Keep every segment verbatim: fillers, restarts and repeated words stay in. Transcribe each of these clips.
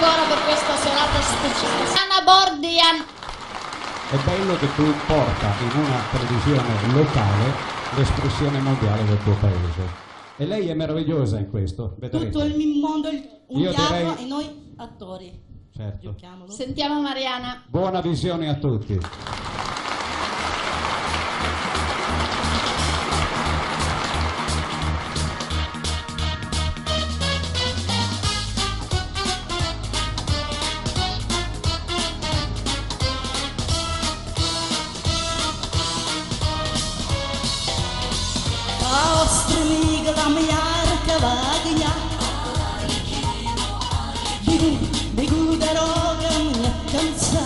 ancora per questa serata speciale. Anna Bordian. È bello che tu porta in una televisione locale l'espressione mondiale del tuo paese. E lei è meravigliosa in questo, vedrete. Tutto il mondo, un Io teatro direi... e noi attori. Certo. Giochiamolo. Sentiamo Mariana. Buona visione a tutti. Glam jarka vagna Бегу, бегу дорогам нет конца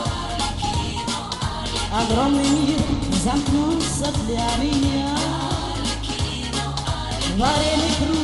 Огромный мир замкнулся для меня Вареный круг